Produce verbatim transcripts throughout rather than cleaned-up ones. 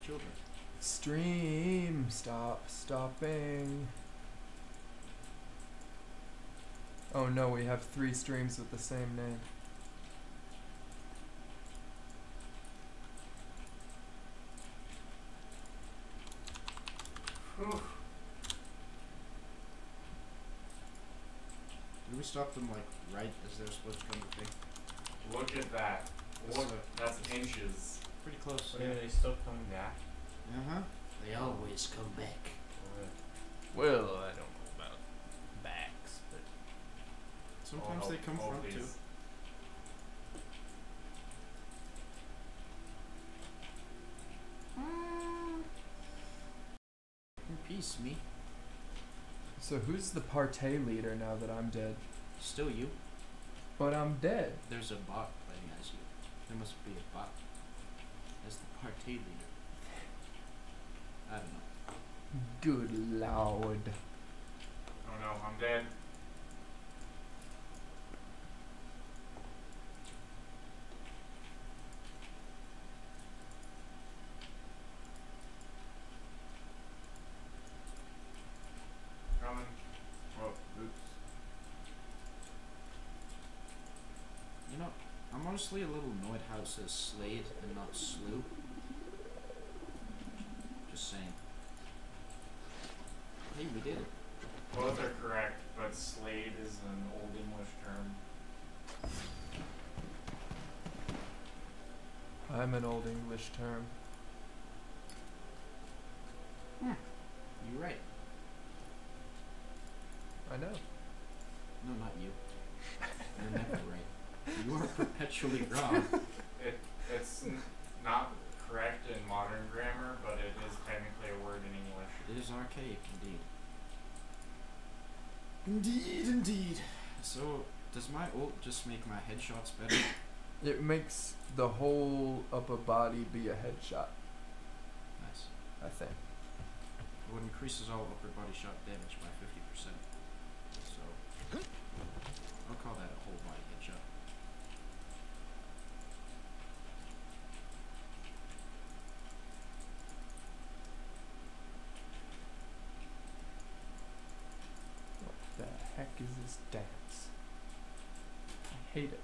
children. Stream, stop stopping. Oh no, we have three streams with the same name. Whew. Did we stop them like right as they're supposed to come to thing? Look at that. That's, Look, uh, that's inches. Pretty close. But yeah, they still coming back. Uh huh. They always come back. Well, I don't know about backs, but Sometimes Oh, they come oh, front please. too. In peace, me. so who's the partay leader now that I'm dead? Still you. But I'm dead. There's a bot playing as you. There must be a bot as the party leader. I don't know. Good lord. Oh no, I'm dead. Coming. Oh, oops. You know, I'm honestly a little annoyed how it says Slade and not Slew. Just saying. Hey, we did it. Both are correct, but Slade is an Old English term. I'm an old English term. You're right. I know. No, not you. You're never right. You are perpetually wrong. It it's n- not correct in modern grammar, but it is technically a word in English. It is archaic, indeed. Indeed, indeed. So, does my ult just make my headshots better? It makes the whole upper body be a headshot, Nice. I think. Well, it increases all upper body shot damage by fifty percent. So, I'll call that a whole body headshot. What the heck is this dance? I hate it.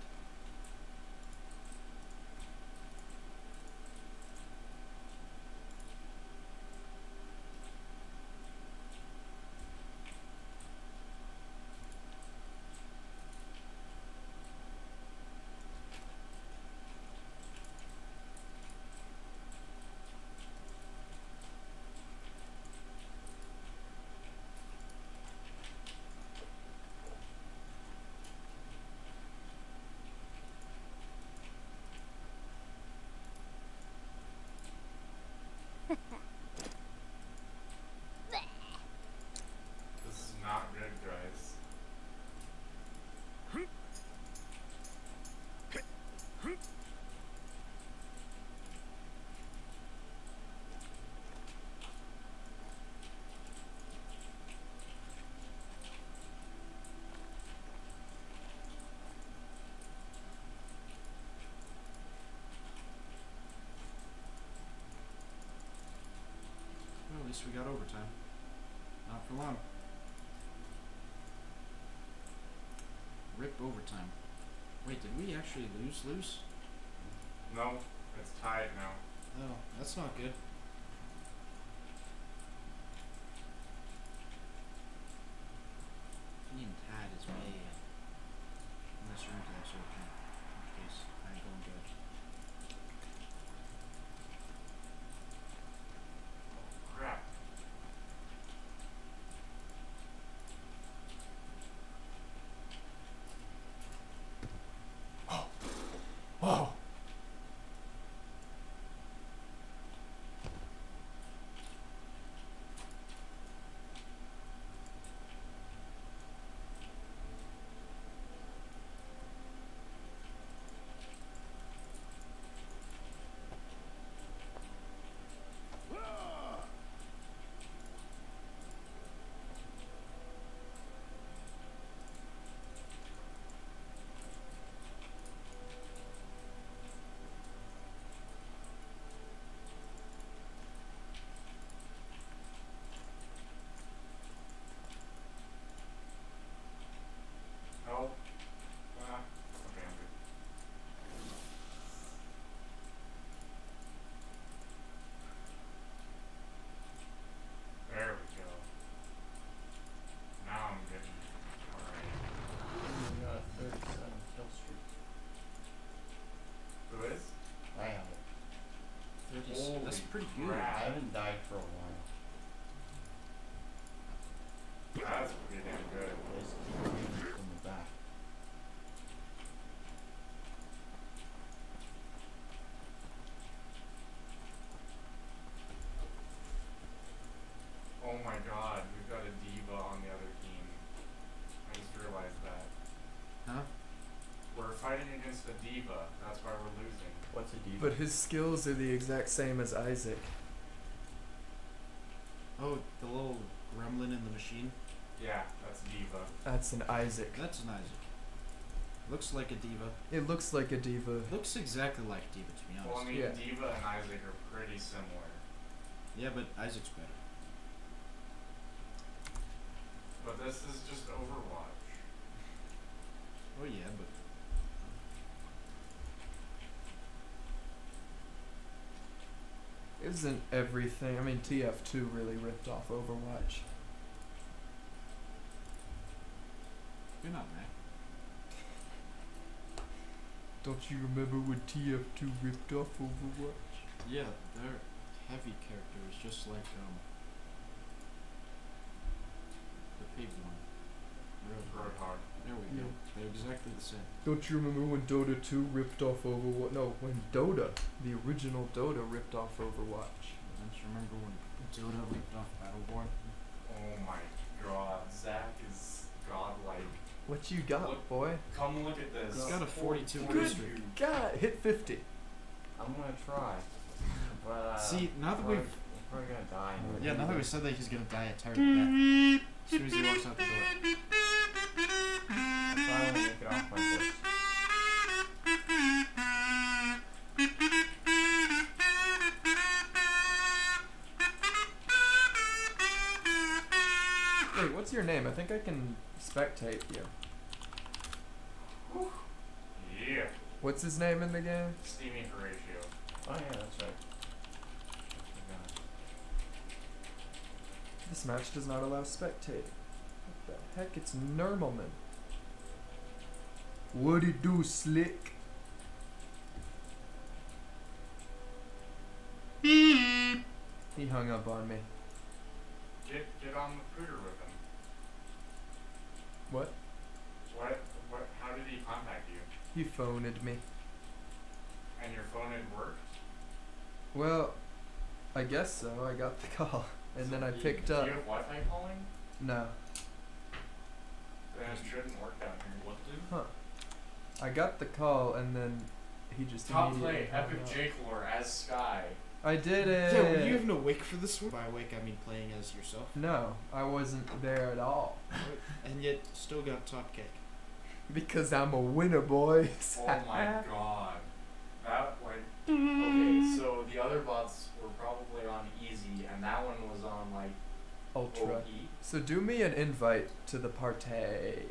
This is not good, guys. Well, at least we got overtime. Not for long. Rip overtime. Wait, did we actually lose lose? No, it's tied now. Oh, that's not good. Being tied is bad. Unless you're into that sort of thing. In which case, I ain't gonna judge. Crap. Whoa! Where'd you? Crap. I haven't died for a while. That's pretty damn good. Just keep moving from the back. Oh my god, we've got a diva on the other team. I just realized that. Huh? We're fighting against a diva. That's why we're losing. What's a diva? But his skills are the exact same as Isaac. Oh, the little gremlin in the machine? Yeah, that's diva. That's an Isaac. That's an Isaac. Looks like a diva. It looks like a diva. Looks exactly like diva, to be honest. Well, I mean, Yeah. diva and Isaac are pretty similar. Yeah, but Isaac's better. But this is just Overwatch. Oh yeah, but Isn't everything? I mean, T F two really ripped off Overwatch. you're not mad. Don't you remember when T F two ripped off Overwatch? Yeah, their heavy character is just like um the pig one. Roadhog. Roadhog. There we go. Yeah. They're exactly the same. Don't you remember when Dota two ripped off Overwatch? No, when Dota, the original Dota, ripped off Overwatch. Don't you remember when Dota ripped off Battleborn? Oh my god, Zach is godlike. What you got, Look. boy? Come look at this. He's got a forty-two Good win streak. God, hit fifty. I'm gonna try. But uh, See, now that we're, we've we're probably gonna die. in yeah, it. now that we said that he's gonna die a terrible death as soon as he walks out the door. I finally make it off my horse. Wait, what's your name? I think I can spectate you. Yeah. What's his name in the game? Steamy Horatio. Oh yeah, that's right. This match does not allow spectate. What the heck? It's Normalman. What it do, Slick? He hung up on me. Get get on the pooter with him. What? What what how did he contact you? He phoned me. And your phone had worked? Well, I guess so. I got the call. And So then I do you- picked do up. you have Wi-Fi calling? No. Then it shouldn't work down here. What did? Huh. I got the call and then he just Top immediately play, hung Epic up. Jake lore as Sky. I did it. Yeah, were you even awake for this one? By awake, I mean playing as yourself. No, I wasn't there at all. And yet, still got top cake. Because I'm a winner, boys. Oh my god. That like okay, so the other bots were probably on easy and that one was on like Ultra. O P. So do me an invite to the party.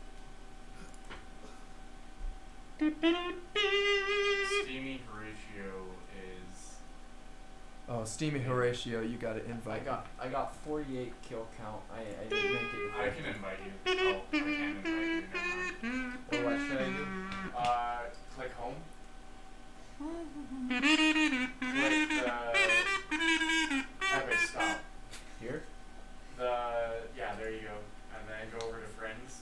Steamy Horatio is Oh, Steamy Horatio, you gotta invite. I got I got forty-eight kill count. I I didn't make it. I can invite you. Oh, I can invite you, never mind. Or what should I do? Uh click home. Click the Epic stop. Here? The yeah, there you go. And then go over to friends.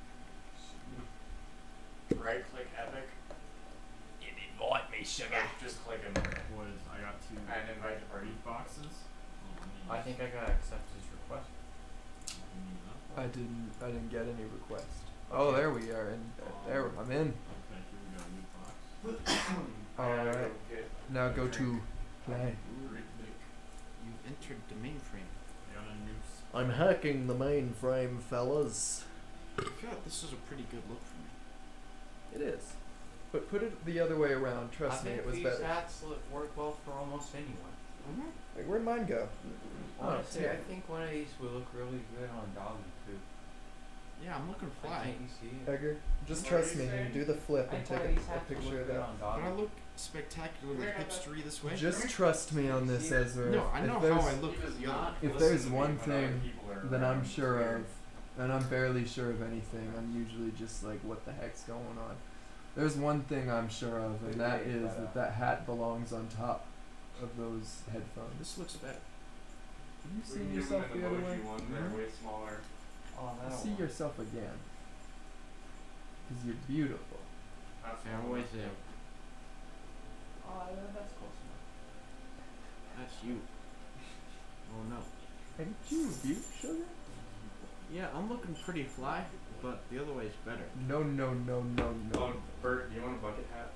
Right click Epic. You invite me, sugar. Just click him Was I got two and invite to party. meat boxes. I think I gotta accept his request. I didn't. I didn't get any request. Oh, there we are. And there I'm in. Okay, here we go, meat box. I gotta go Alright. get Now a go drink. to play. You've entered the mainframe. I got a new s- I'm hacking the mainframe, fellas. I feel like this is a pretty good look for me. It is. But put it the other way around. Trust I me, think it was these better. hats look, work well for almost anyone. Like, where'd mine go? Oh, Honestly, yeah. I think one of these would look really good on doggy too. Yeah, I'm looking Why fly. can't you see it? Edgar, just What are trust you me. saying? Do the flip I and think take one of a, these a hats would picture look of good that. on But I doggy. look spectacularly hipstery this way. Just trust me on this, Ezra. No, I If know there's- how I look He does the other not way. If listen there's to me one when other thing people are then around. I'm It's sure weird. of, and I'm barely sure of anything. I'm usually just like, what the heck's going on? There's one thing I'm sure of, and that is that that hat belongs on top. of those headphones. This looks better. Have you We seen can give yourself them the an other way? emoji one. They're way smaller. Oh, that'll See work. yourself again. Because you're beautiful. That's Yeah, one always of there. them. Oh, yeah, that's close enough. That's you. Oh no. Ain't you a beaut, sugar? Yeah, I'm looking pretty fly, but the other way's better. No, no, no, no, no. Oh, Bert, do you want a bucket hat?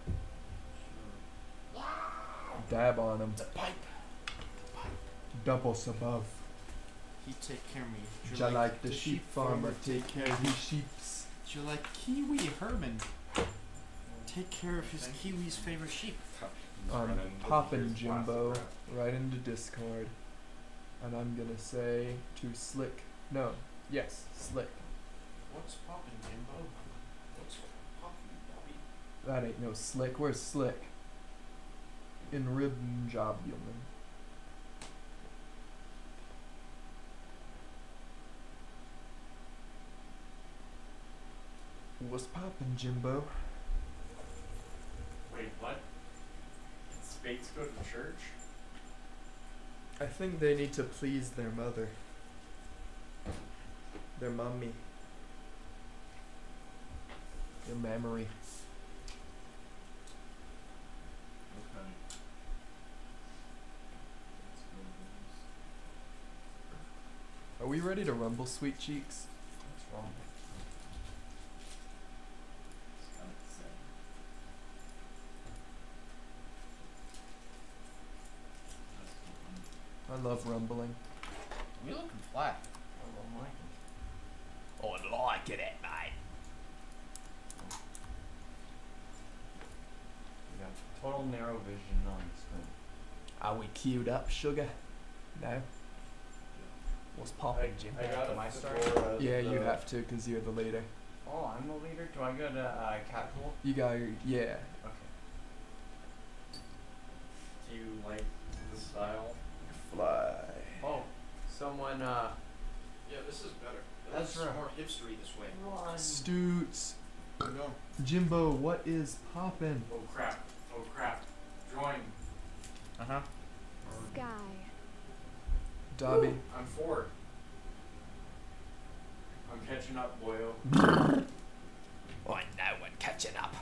Dab on him. The pipe. Doubles above. He take care of me. Just like, like the sheep farmer take care of his sheeps. You're like Kiwi Herman. Take care of his Kiwi's favorite sheep. He's I'm running popping with his plastic Jimbo wrap. right into Discord. And I'm gonna say to Slick. No. Yes, Slick. What's poppin', Jimbo? What's poppin', Bobby? That ain't no Slick. Where's Slick? In ribbon job, human. What's poppin', Jimbo? Wait, what? Did Spates go to church? I think they need to please their mother. Their mummy. Their memory. Okay. Let's go with Are we ready to rumble, sweet cheeks? What's wrong? this. Got it set. That's the one. I love rumbling. You looking fly. I don't like it. I like it, mate. We got total narrow vision on the screen. Are we queued up, sugar? No. What's poppin', Jim? I got Am I it starting? for, uh, Yeah, you the- have to, because you're the leader. Oh, I'm the leader? Do I go to uh, casual? You got your, yeah. Okay. Do you like the style? Fly. Oh, someone, uh, Yeah, this is better. That's This is right. more hipstery this way. run. Stoots. Where we going? Jimbo, what is poppin'? Oh crap. Oh crap. Join. Uh-huh. Sky. Dobby. I'm four. I'm catching up, boyo. Why no one catching up?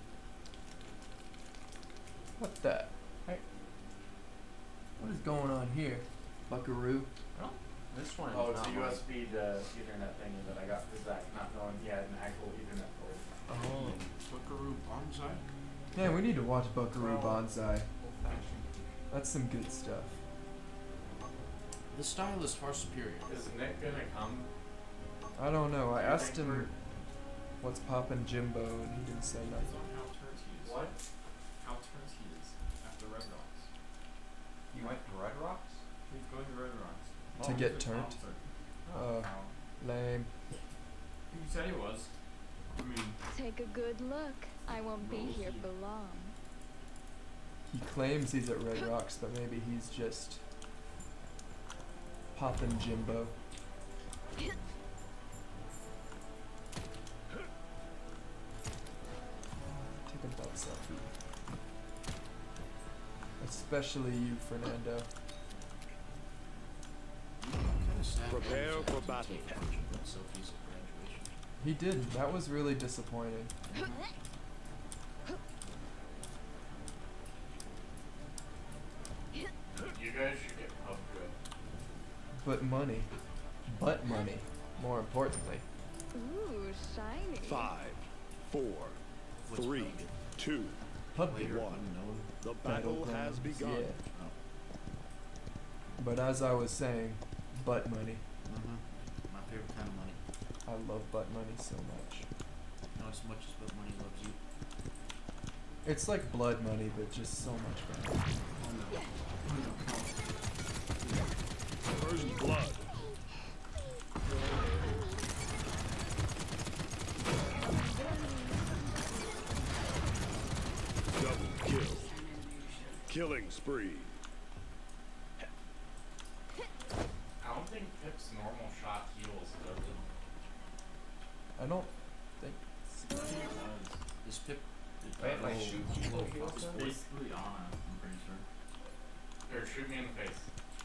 What the heck? What is going on here, buckaroo? This one is Oh, it's not a mine. U S B to Ethernet thingy that I got for Zach, not knowing he had an actual Ethernet cord. Oh. Buckaroo Bonsai? Yeah, we need to watch Buckaroo Well- Bonsai. Old-fashioned. That's some good stuff. The style is far superior. Is Nick gonna come? I don't know. I Do you asked think him we're- what's poppin' Jimbo, and he didn't say It's nothing. on how turnt he is. What? How turnt he is after Red Rocks. You went to Red Rocks? He's going to Red Rocks. To Oh, get he's a turnt? concert. Oh, Oh. lame. He said he was. I mean, Take a good look. I won't be here for long. He claims he's at Red Rocks, but maybe he's just poppin' Jimbo. Take a butt selfie. Especially you, Fernando. Kinda sad. Prepare Bonsai for doesn't battle. take pictures of selfies at graduation. He did. That was really disappointing. You guys should get pub good. But money. But money. More importantly. Ooh, shiny. Five, four, What's three, really good? two, Pub Later, one. unknown. the battle has battlegrounds, begun. Yeah. But as I was saying, butt money. Mm-hmm. My favorite kind of money. I love butt money so much. Not as much as butt money loves you. It's like blood money, but just so much better. First blood. Double kill. Killing spree. I don't think Pip's normal shot heals, does it? I don't think. I think it does. Uh, Is, is Pip? It Wait, does. like Oh, shoot oh, people oh, heals It's them? basically on, I'm pretty sure. Here, shoot me in the face.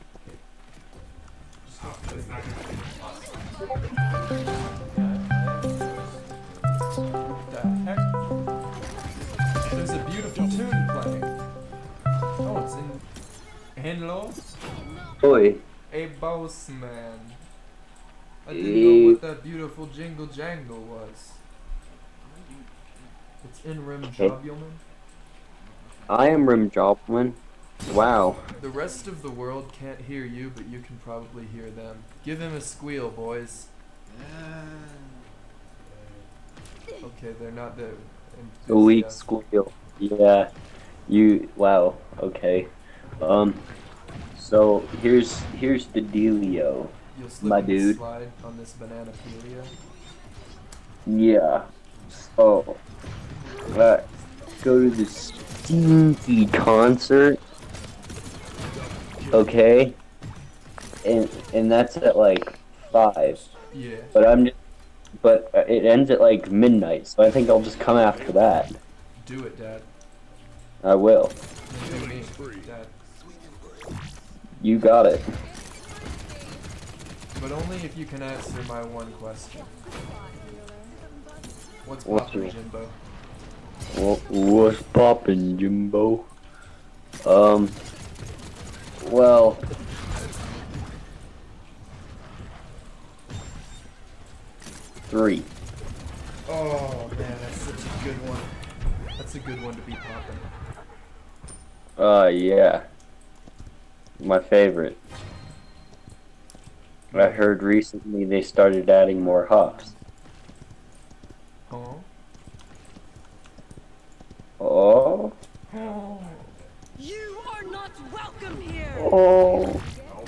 Just Oh, don't that's not play. gonna be plus. What the heck? There's a beautiful tune playing. Oh, it's in. Hello? Oi. Hey, boss man. I didn't Hey. know what that beautiful jingle jangle was. It's in rim Hey. jobulman. I am Rim Jobman. Wow. The rest of the world can't hear you, but you can probably hear them. Give him a squeal, boys. Okay, they're not the A weak enthusiastic. squeal. Yeah. You. Wow. Okay. Um. So here's here's the dealio. You'll slip my and dude. slide on this banana pelia. Yeah. So. Uh, go to this stinky concert. Okay. And and that's at like five. Yeah. But I'm just, but uh, it ends at like midnight, so I think I'll just come after that. Do it, Dad. I will. Do me, Dad. You got it. But only if you can answer my one question. What's What's poppin', your- Jimbo? Wha- What's poppin', Jimbo? Um. Well. Three. Oh man, that's such a good one. That's a good one to be popping. Uh, yeah. My favorite. I heard recently they started adding more hops. Oh. Oh. Oh. You are not welcome here. Oh.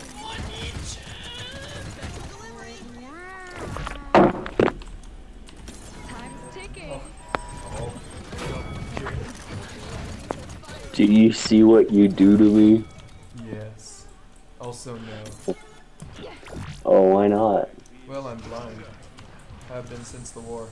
Time's ticking. Do you see what you do to me? Yes. Also no. Oh, why not? Well, I'm blind. Have been since the war.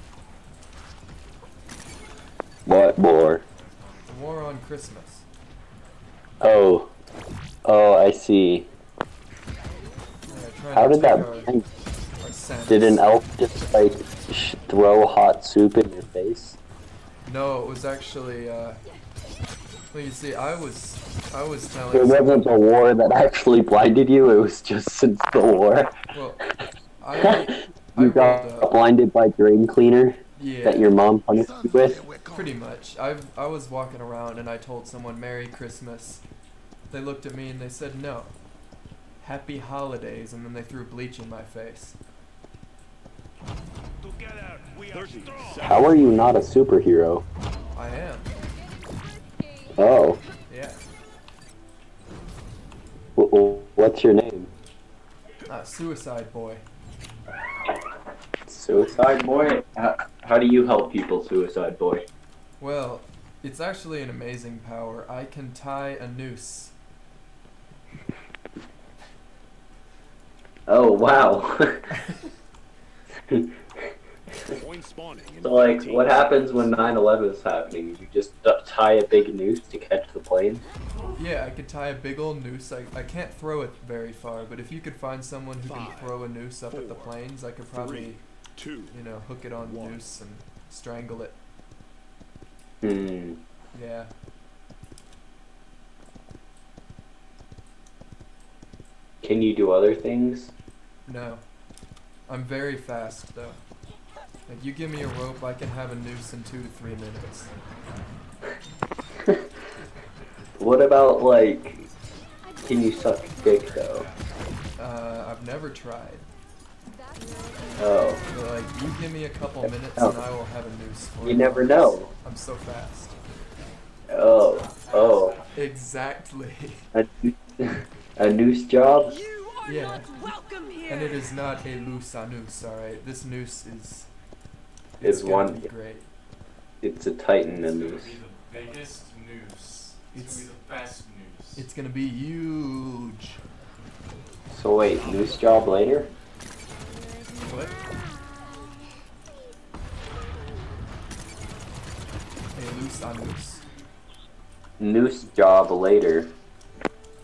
What more? The war on Christmas. Oh. Oh, I see. Yeah, trying How to did take that our, blank? our Santas. Did an elf just like sh throw hot soup in your face? No, it was actually. Uh, well, you see, I was, I was telling. It wasn't someone- the war that actually blinded you, it was just since the war. Well, I. I You rolled got up. blinded by drain cleaner Yeah. that your mom punished you with? Pretty much. I I was walking around and I told someone Merry Christmas. They looked at me and they said no. Happy holidays, and then they threw bleach in my face. Together we are strong. How are you not a superhero? I am. Oh. Yeah. W- w- what's your name? Uh, suicide boy. Suicide Boy? How, how do you help people, Suicide Boy? Well, it's actually an amazing power. I can tie a noose. Oh, wow. Point spawning in So, like, fifteen what happens seconds. when nine eleven is happening? You just uh, tie a big noose to catch the plane? Yeah, I could tie a big old noose. I, I can't throw it very far, but if you could find someone who Five, can throw a noose up at the four, planes, I could probably, Two. you know, hook it on the one. noose and strangle it. Hmm. Yeah. Can you do other things? No. I'm very fast, though. Like, you give me a rope, I can have a noose in two to three minutes. What about, like, can you suck dick, though? Uh, I've never tried. Oh. But, like, you give me a couple minutes Oh. and I will have a noose for You never know. I'm so fast. Oh. Oh. Exactly. A, a noose job? You are Yeah. not welcome here. And it is not a loose a noose, alright? This noose is... Is It's gonna one- be great. It's a titan, a It's gonna noose. be the biggest noose. It's, It's- gonna be the best noose. It's gonna be huge. So wait, noose job later? What? A loose a noose. Noose job later.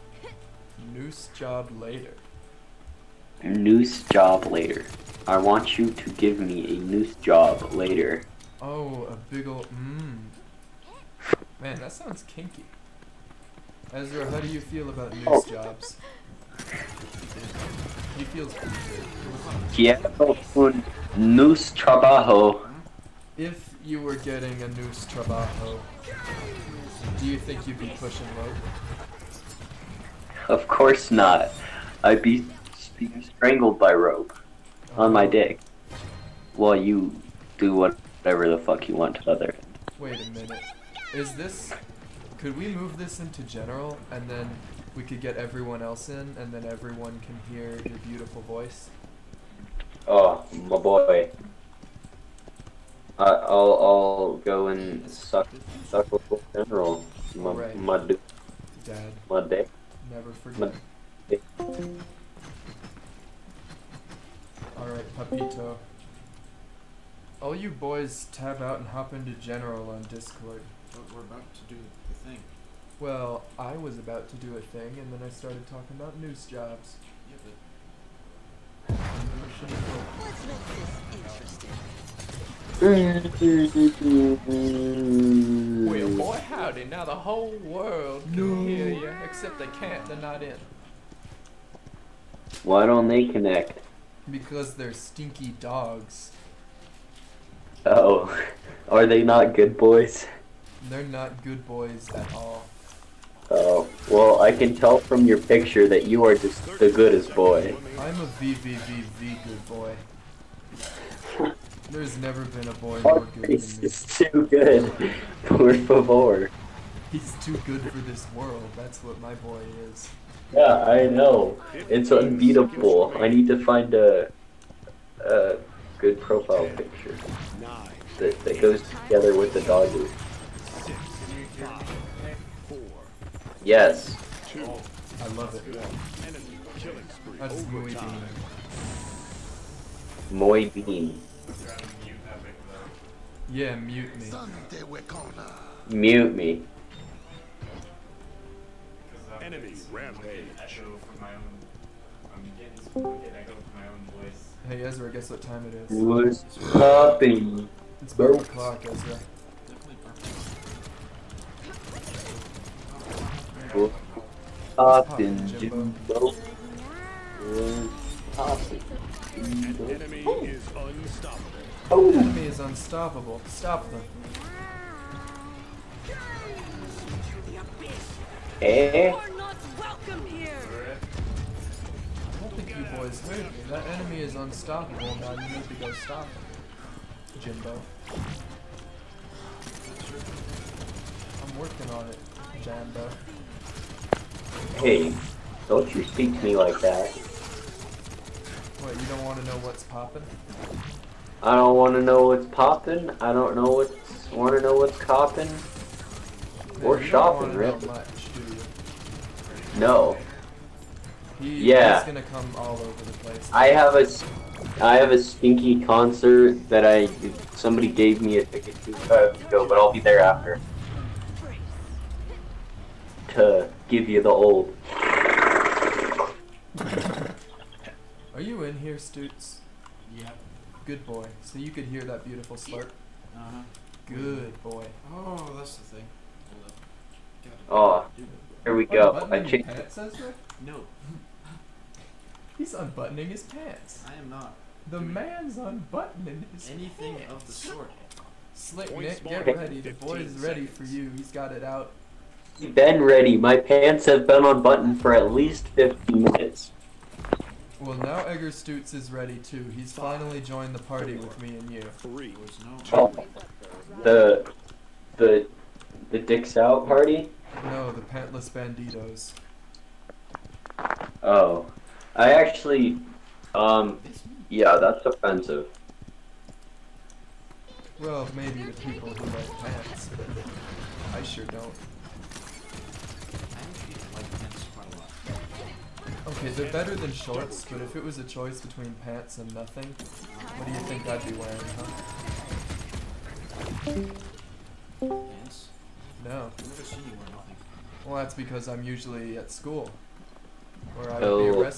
noose job later. Noose job later. I want you to give me a noose job later. Oh, a big ol' mmm. Man, that sounds kinky. Ezra, how do you feel about noose Oh. jobs? He feels pretty good. Quiero un noose trabajo. If you were getting a noose trabajo, do you think you'd be pushing rope? Of course not. I'd be being strangled by rope on my Oh, dick while you do whatever the fuck you want to the other end. Wait a minute. Is this... Could we move this into general, and then we could get everyone else in, and then everyone can hear your beautiful voice? Oh, my boy. I, I'll I'll go and suck suck with the general. My Alright. my dick. Dad, My dick. never My forget. dick. Alright, Papito. All you boys tab out and hop into general on Discord. But we're about to do the thing. Well, I was about to do a thing, and then I started talking about noose jobs. Yeah, but Let's make this interesting. Well, boy, howdy. Now the whole world can hear you, except they can't. They're not in. Why don't they connect? Because they're stinky dogs. Oh, are they not good boys? They're not good boys at all. Oh, well, I can tell from your picture that you are just the goodest boy. I'm a V V V V good boy. There's never been a boy more good than It's me. just too good. Por favor. He's too good for this world. That's what my boy is. Yeah, I know. It's unbeatable. I need to find a, a good profile picture Nine, that, that goes together with the doggy. six, five, four, Yes. two, I love it. enemy killing spree. That's muy Overtime. bien. Muy bien. Trying to mute Epic though. Yeah, mute me. Mute me. Because that Enemy makes rampage. echo from my own. I'm getting some wicked echo from my own voice. Hey Ezra, guess what time it is? What's popping? It's five o'clock, Ezra. definitely What's poppin', poppin', Jimbo? Jimbo? What's poppin', An Jimbo? enemy is unstoppable. Oh, Enemy is unstoppable. Stop them. eh? You are not welcome here. I don't think you boys heard me. That enemy is unstoppable. Now you need to go stop him, Jimbo. I'm working on it, Jambo. Hey, don't you speak to me like that. What, you don't want to know what's poppin'? I don't want to know what's poppin'. I don't know what's want to know what's coppin'. Or You don't shopping, wanna know really. much, do you? No, He, Yeah. He's gonna come all over the place. I have a, s- I have a stinky concert that I somebody gave me a ticket to uh, to go, but I'll be there after to give you the old. Are you in here, Stoots? Yeah. Good boy. So you could hear that beautiful slurp. Uh huh. Good boy. Oh, that's the thing. Hold up. Gotta Oh, do it. here we go. I Unbuttoning your changed. pants, Ezra? No, He's unbuttoning his pants. I am not. The man's unbuttoning his Anything pants. of the sort. Slick Point Nick, get spotted. ready. The boy's fifteen ready for seconds. you. He's got it out. Been ready. My pants have been unbuttoned for at least fifteen minutes. Well, now Egger Stoots is ready too. He's finally joined the party with me and you. Three, There was no. Oh, the, the, the dicks out party. No, the pantless banditos. Oh, I actually, um, It's me. yeah, that's offensive. Well, maybe the people who like pants, but I sure don't. I actually like pants quite a lot. Okay, they're better than shorts, but if it was a choice between pants and nothing, what do you think I'd be wearing, huh? Pants? No. I've never seen you wear nothing. Well, that's because I'm usually at school.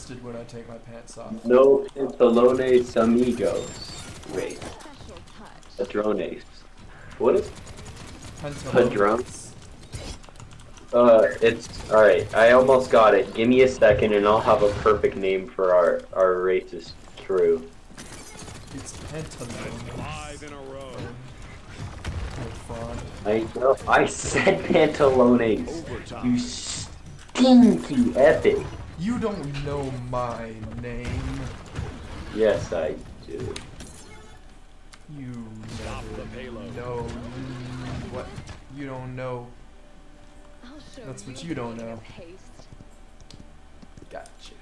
roasted when I take my pants off. No pantalones amigos. Wait, Special touch. padrones. What is? Padron? Uh, it's alright. I almost got it. Give me a second and I'll have a perfect name for our, our racist crew. It's pantalones. Five in a row. Oh, fraud. I know. I said pantalones. Overtime. You stinky epic. You don't know my name. Yes, I do. You Stop never the payload. know what you don't know. I'll show That's what you you don't the meaning know. of haste. Gotcha.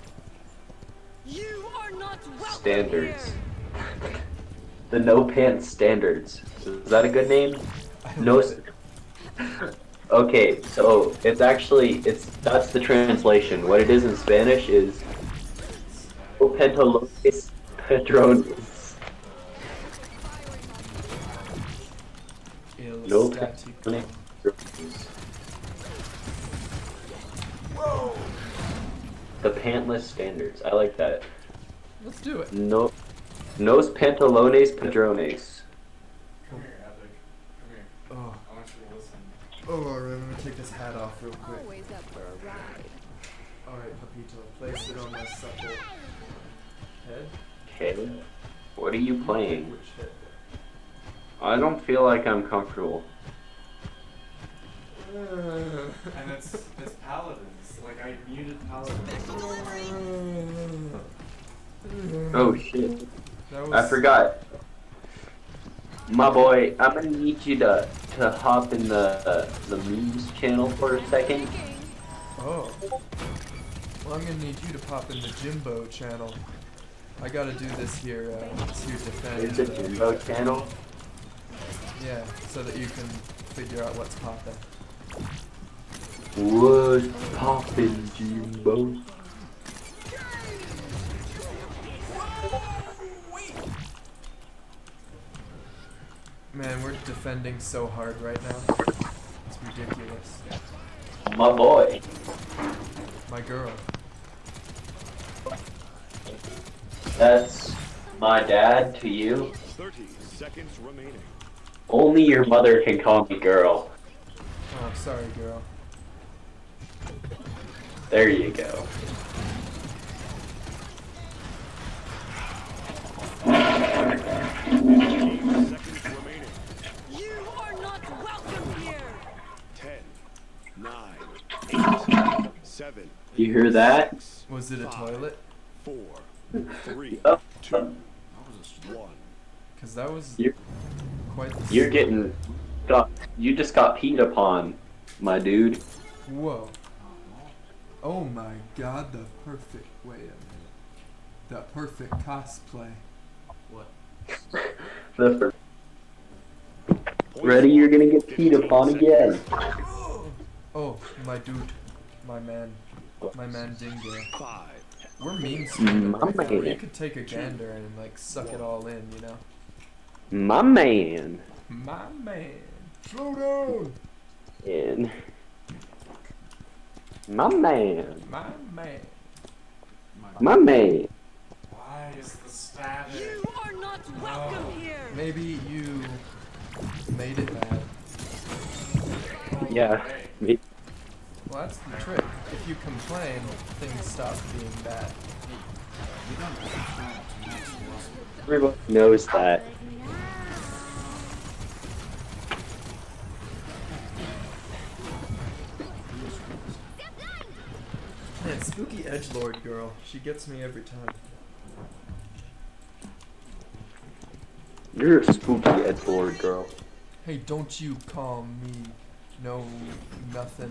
You are not welcome Standards. here. The no pants standards. Is that a good name? I No. love s- it. Okay, so it's actually it's that's the translation. What it is in Spanish is no pantalones padrones. Il No statico. pantalones. The pantless standards. I like that. Let's do it. No, nos pantalones padrones. Come here, Epic. Come here. Oh, I want you to listen. oh, alright, I'm gonna take this hat off real quick. Always up for a ride. Alright, Papito, place it on my supple head. Okay. What are you playing? Which head? I don't feel like I'm comfortable. And it's it's paladins. Like I muted paladins. Oh shit. That was, I forgot. My boy, I'm gonna need you to to hop in the uh, the memes channel for a second. Oh. Well, I'm gonna need you to pop in the Jimbo channel. I gotta do this here uh, to defend. It's a the- Jimbo channel. Yeah, so that you can figure out what's poppin'. What's poppin', Jimbo? Man, we're defending so hard right now. It's ridiculous. My boy. My girl. That's my dad to you. Thirty seconds remaining. Only your mother can call me girl. Oh, sorry, girl. There you go. Seconds remaining. You are not welcome here. Ten, nine, eight, seven, You hear that? six, Was it a five, toilet? four, three, Oh, two, That was a one. Cause that was You're- quite the You're getting got. You just got peed upon, my dude. Whoa. Oh my god, the perfect, wait a minute. The perfect cosplay. What? The fir- Ready? You're gonna get peed upon again. Oh, my dude. My man. My man Dingo. Five, We're meme streaming My right now. man. You could take a gander and like suck it all in, you know? My man. My man. Slow down! And my man. My man. My man. Why is the static? You are not welcome here. Maybe you made it bad. Yeah. Me- Well, that's the trick. If you complain, things stop being bad. We don't have to try to match the loss. Everyone knows that. Man, spooky edgelord girl. She gets me every time. You're a spooky edgelord girl. Hey, don't you call me no nothing.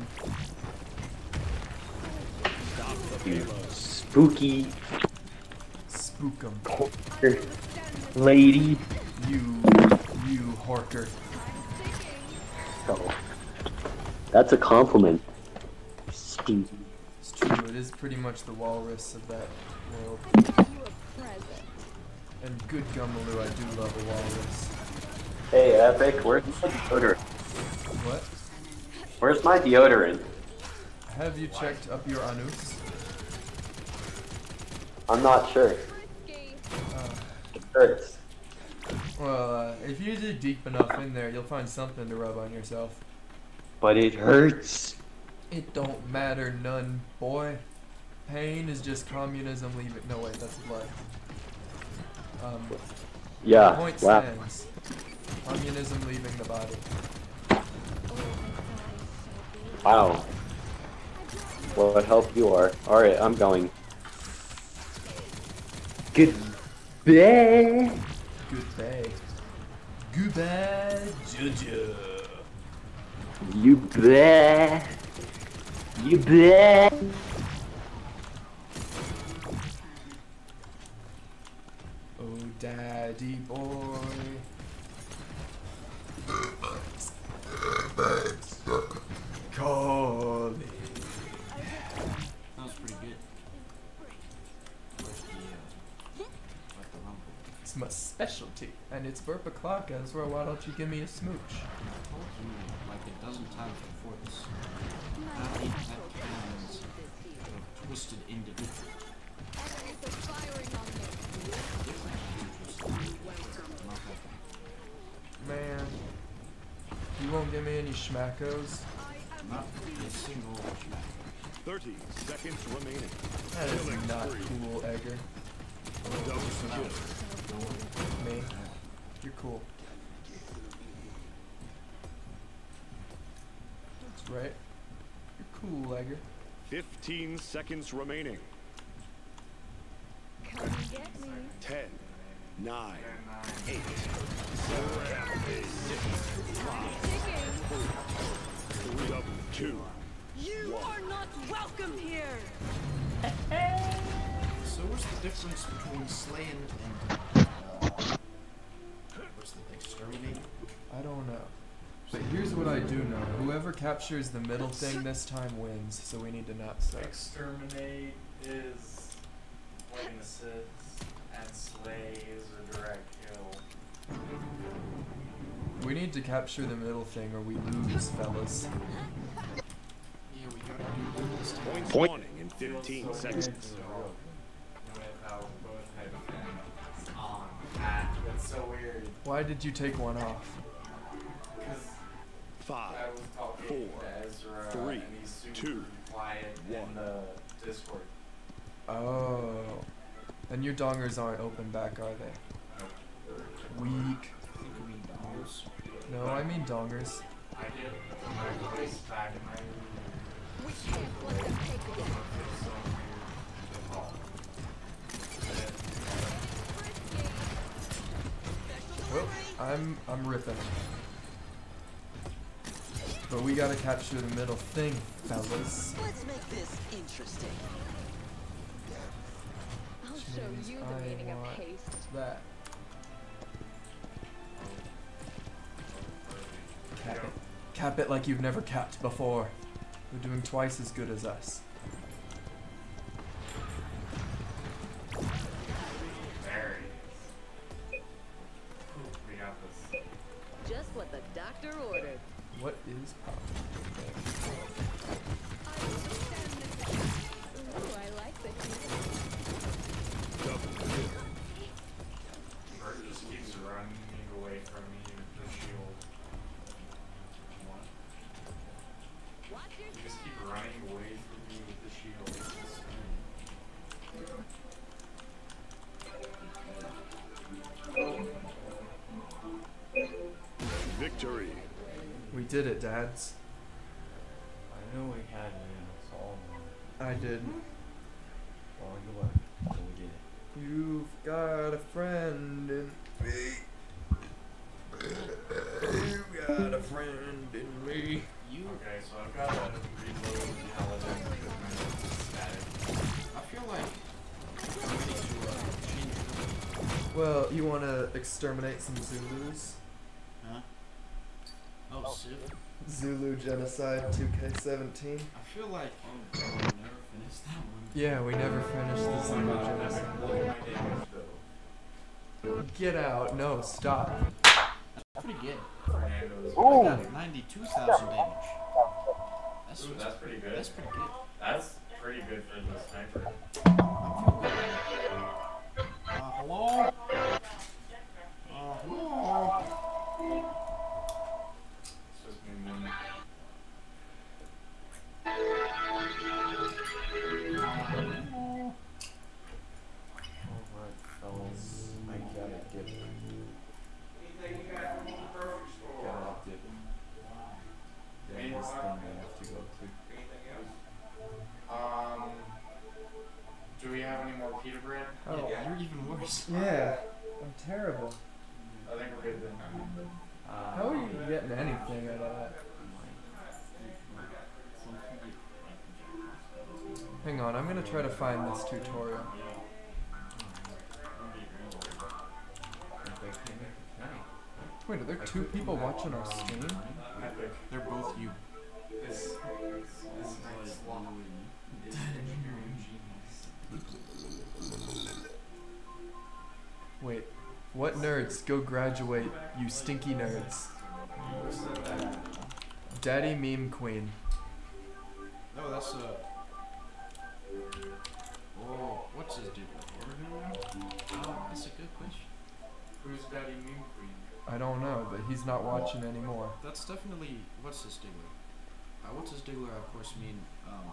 stop the You payload. spooky Spook 'em. corker lady. You, you horker. Oh, that's a compliment. Steve. It's true, it is pretty much the walrus of that world. You a present. And good Gummaloo, I do love a walrus. Hey, Epic, where's my deodorant? What? Where's my deodorant? Have you checked up your anus? I'm not sure. Risky. Uh, It hurts. well, uh, if you dig deep enough in there, you'll find something to rub on yourself. But it hurts. It don't matter none, boy. Pain is just communism leaving. No, wait, that's blood. Um, Yeah. point Wow. stands. Communism leaving the body. Wow. What help you are. Alright, I'm going. Goodbye. Goodbye. Goodbye, Jojo. You bet. You bet. Oh, daddy boy. Call me. That was pretty good. Where's the, uh, like the rumble? It's my specialty, and it's burp o'clock as well. Why don't you give me a smooch? I told you like a dozen times before this. Not eight cannons of twisted individual. Enemies are firing on me. Not happening. Man, you won't give me any schmackos. Not a single smack. thirty seconds remaining. That is not cool, Edgar. Double kill. Me, you're cool. That's right. You're cool, Edgar. fifteen seconds remaining. Come get me. ten, nine, And, uh, eight, Ticking. double two. You are not welcome here. So what's the difference between slaying and uh, what's the exterminating? I don't know. But here's what I do know. Whoever captures the middle thing this time wins, so we need to not suck. exterminate is like an assist, and slay is a direct kill. We need to capture the middle thing or we lose, fellas. Yeah, we gotta do this. Points Point. spawning in Feels fifteen so seconds. good, so, without both headphones on. Ah, that's so weird. Why did you take one off? Because Five, I was talking four, to Ezra, three, and he's super two, quiet one. in the Discord. Oh. And your dongers aren't open back, are they? Weak. I think we mean dollars. No, I mean dongers. I get my voice back in my room. We can't let them take it. It feels so weird to talk. Well, I'm I'm ripping. But we gotta capture the middle thing, fellas. Let's make this interesting. I'll Which show means you the I meaning of want haste. that. Cap it. Cap it like you've never capped before. You're doing twice as good as us. There it is. We got this. Just what the doctor ordered. What is pop? I understand this. Ooh, I like the heat. Double kill. Bert just keeps running away from me with the shield. Watch your You just keep running away from me with the shield. Victory. We did it, dads. I know we had it in us all. I did. Well, you left, so we did it. You've got a friend in me. You got a friend in me. You, Okay, so I've got to reload paladin because my is static. I feel like I'm ready to uh, change it Well, you want to exterminate some Zulus? up. Huh? Oh, Civ? Zulu genocide two K seventeen. I feel like oh, we never finished that one. Yeah, we never finished the Zulu Look genocide. at my damage though. Get out. No, stop. That's pretty good. Fernando's. Ooh. I got ninety-two thousand damage. That's, Ooh, that's pretty good. that's pretty good. That's pretty good for the sniper. I'm feeling good. Pita bread? Oh. Yeah, you're even worse. Yeah, I'm terrible. I think we're good then. Uh, How are you getting anything out of that? Hang on, I'm gonna try to find this tutorial. Wait, are there two people watching our stream? Epic. They're both you. This, this, this next slot is engineering genius. Wait, what nerds go graduate, you stinky nerds? Daddy Meme Queen. No, that's uh. Oh, what's his dude? Oh, that's a good question. Who's Daddy Meme Queen? I don't know, but he's not watching anymore. That's definitely what's his Diggler. Uh, what's his Diggler? Of course, mean um.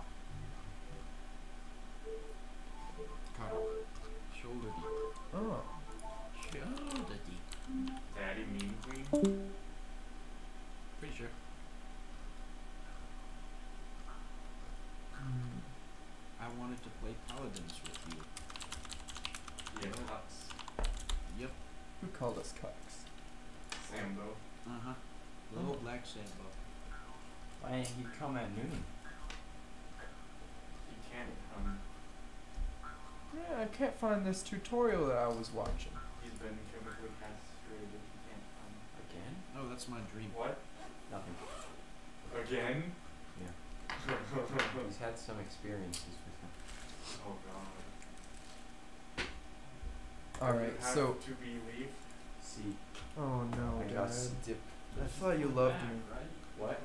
Cuddle. Shoulder deep. Oh. Shoulder deep. Daddy Meme Queen? Pretty sure. Hmm. I wanted to play Paladins with you. Yeah, cuts. Yep. Who called us cucks? Sambo. Uh huh. Little black Sambo. Why didn't he come at noon? He can't come. Yeah, I can't find this tutorial that I was watching. He's been chemically castrated. He can't come. Again? Oh, that's my dream. What? Nothing. Again? Yeah. He's had some experiences with him. Oh god. Alright, Have so. to be leave. See, Oh no, I got Dad. dip. I thought you loved me. What?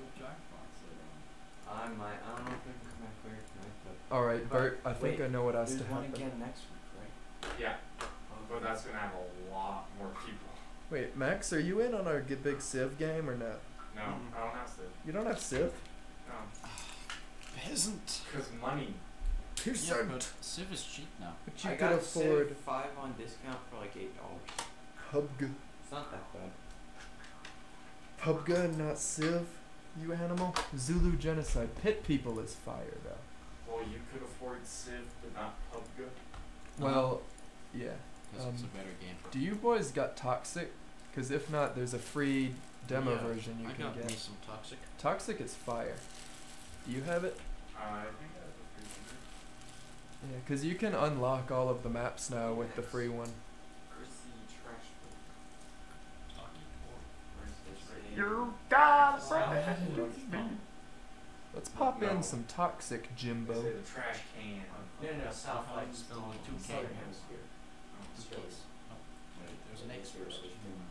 I might. I don't know if I can come back later tonight, but Alright, Bert, I think wait, I know what has there's to one happen. again next week, right? Yeah. But that's gonna have a lot more people. Wait, Max, are you in on our Get Big Civ game or no? No, Mm. I don't have to. You don't have Civ? No. Peasant. Cause money. Yeah, but Civ is cheap now. But you I could got afford Civ five on discount for like eight dollars. PUBG. It's not that bad. PUBG, not Civ, you animal. Zulu genocide. Pit people is fire though. Well, you could afford Civ, but not PUBG. Well, yeah. Because it's a Um, better game. Do you boys got Toxic? Because if not, there's a free demo Yeah, version you I can got me get. some Toxic. Toxic is fire. Do you have it? Uh, I think I have a free one. Yeah, because you can unlock all of the maps now with the free one. Where's the trash bin? Where's this? You gotta Let's pop No. in some Toxic, They Jimbo. say the trash can. No, no, no. South How like you spell on it? the Two K. southern hemisphere. Two Ks. Oh, wait, there's an X first.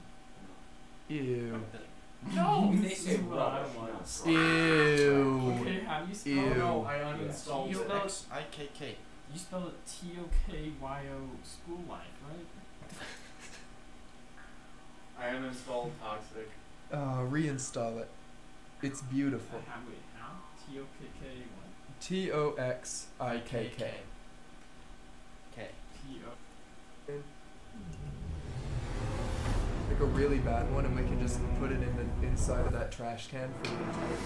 Ew. No! They say That's what I rubbish, want. not Ew. Okay, how do you spell Ew. it? No, I uninstalled U it. X I K K. You spell it T O K Y O school life, right? I uninstalled Toxic. Uh, reinstall it. It's beautiful. Uh, how, wait, how? T O K K what? T O X I K K. K. T O. Like a really bad one, and we can just put it in the inside of that trash can for the entire.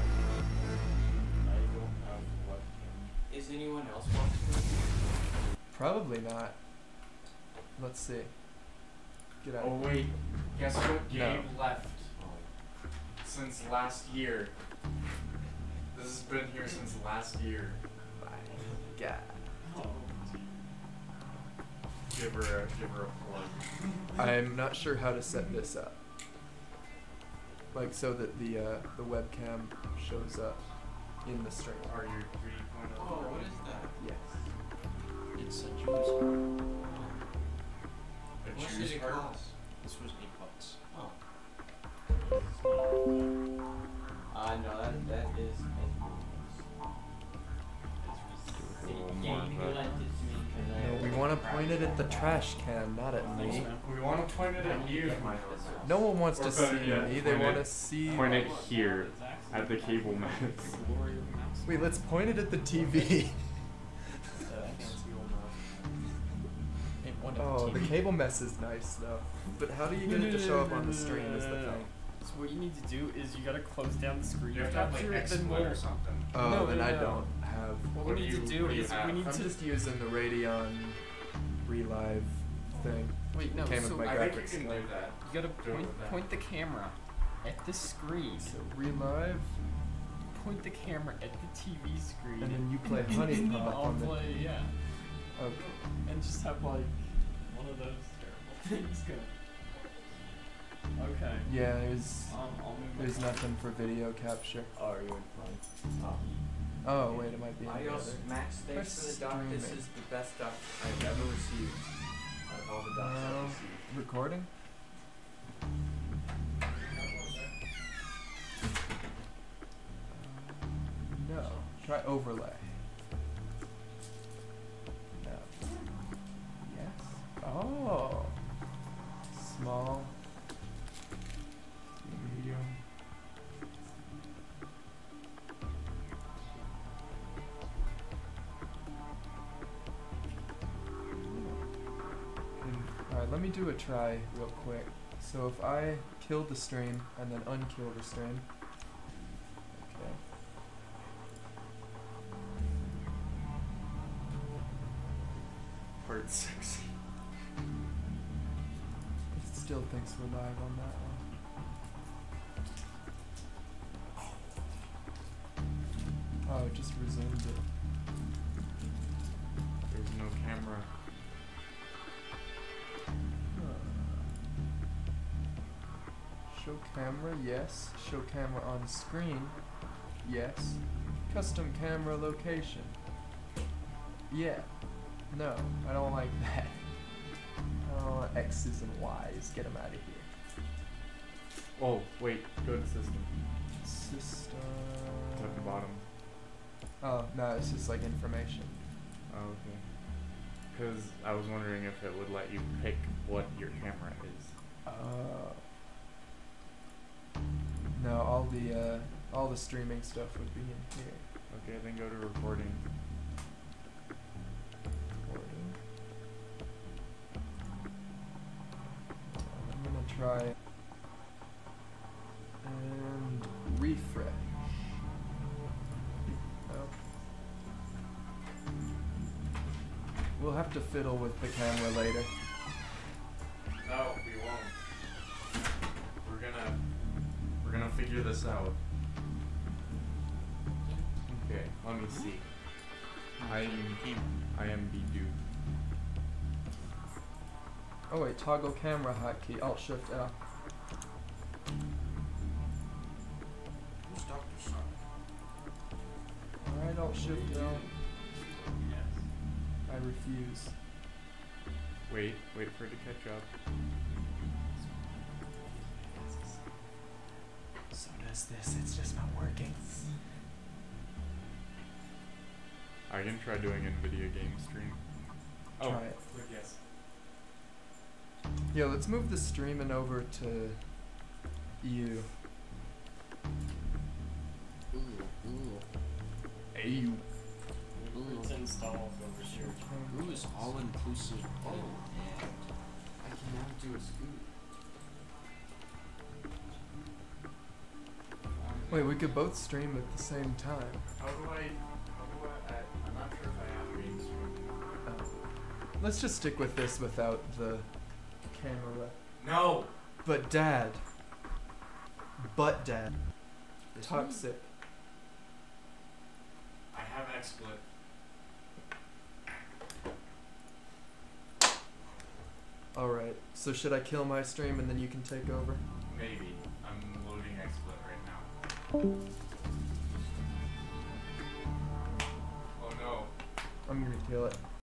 I don't have what can. Is anyone else watching? Probably not. Let's see. Get out. Oh wait, guess what? Gabe No. left since last year. This has been here since last year. God. Oh, Give her a give her a plug. I'm not sure how to set this up. Like so that the uh, the webcam shows up in the stream. Are you three point oh? Oh, what is that? Yes. It's a juice card. A What juice did it card? cost? This was eight bucks. Oh. Uh, no, that that is. No, we want to point it at the trash can, not at me. We want to point it at you. No one wants Or to see better yet, me. They point want to it- see. Point it here at the cable mess. glory of mouse. Wait, let's point it at the T V. Oh, the cable mess is nice though. But how do you get it to show up on the stream is the thing. So what you need to do is you gotta close down the screen You have to have like capture, then XSplit we'll- or something. Oh, No, then no, I no. don't have. What What we do need you- to do what do you is have? we need I'm to just using the Radeon relive thing. Wait, no. Came so with my I think you graphics can do card. that. you gotta Do it point with that. point the camera at the screen. So relive, Point the camera at the T V screen. and then you play and Honey then Pop I'll on the. play, yeah. Okay. And just have like one of those terrible things go. Okay. Yeah, there's Um, I'll move my there's camera. nothing for video capture. Oh, are you in flight? Oh. Oh wait, it might be in the Adios, other. Max. Thanks Press for the doc. This streaming. is the best doc I've ever received. Out of all the docs No. I've received. Recording? No. Try overlay. No. Yes. Oh. Small. Medium. Alright, let me do a try real quick. So if I kill the stream and then unkill the stream. Okay. Part sixty. It still thinks we're live on that one. Oh, it just resumed it. There's no camera. Show camera, yes. Show camera on screen, yes. Custom camera location. Yeah. No, I don't like that. I don't want X's and Y's. Get them out of here. Oh, wait. Go to system. System. It's at the bottom. Oh, no, it's just like information. Oh, okay. Because I was wondering if it would let you pick what your camera is. Uh, no, all the uh, all the streaming stuff would be in here. Okay, then go to recording. Recording. I'm gonna try and refresh. Nope. We'll have to fiddle with the camera later. No, we won't. We're gonna we're gonna figure this out. Okay, let me see. I I am the dude. Oh wait, toggle camera hotkey. Alt Shift L. Who's Doctor Sharp? Alright, Alt Shift L. Yes. I refuse. Wait, wait for it to catch up. So does this. It's just not working. I can try doing a video game stream. Oh, Try it. click yes. Yeah, let's move the streaming over to you. Ooh, ooh. Hey. It's installed over here. Ooh is all inclusive. Oh, and I can now do a scoot. Wait, we could both stream at the same time. How do I, how do I, I I'm not sure if I have green screen. Oh. Let's just stick with this without the camera. No! But Dad. But Dad. This Toxic. I have XSplit. Alright, so should I kill my stream and then you can take over? Maybe. I'm loading XSplit right now. Oh no. I'm gonna kill it.